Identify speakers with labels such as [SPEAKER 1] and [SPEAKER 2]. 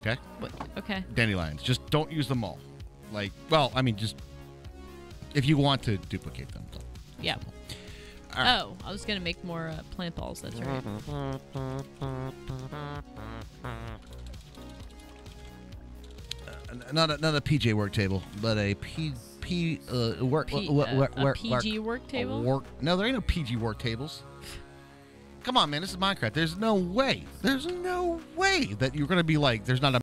[SPEAKER 1] Okay?
[SPEAKER 2] Okay.
[SPEAKER 1] Dandelions. Just don't use them all. Like, well, I mean, just if you want to duplicate them.
[SPEAKER 2] Yeah.
[SPEAKER 1] Right.
[SPEAKER 2] Oh, I was going to make more plant balls. That's right.
[SPEAKER 1] Not a PJ work table, but a PG work
[SPEAKER 2] table?
[SPEAKER 1] No, there ain't no PG work tables. Come on, man. This is Minecraft. There's no way. There's no way that you're going to be like, there's not a